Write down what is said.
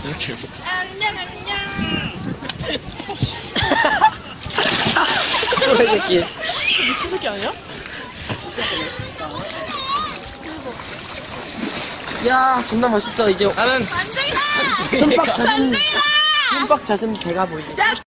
안녕 안녕. 그래 새끼. 미친 새끼 아니야? 야 존나 멋있어. 이제 나는 흠뻑 젖은 배가 보이네.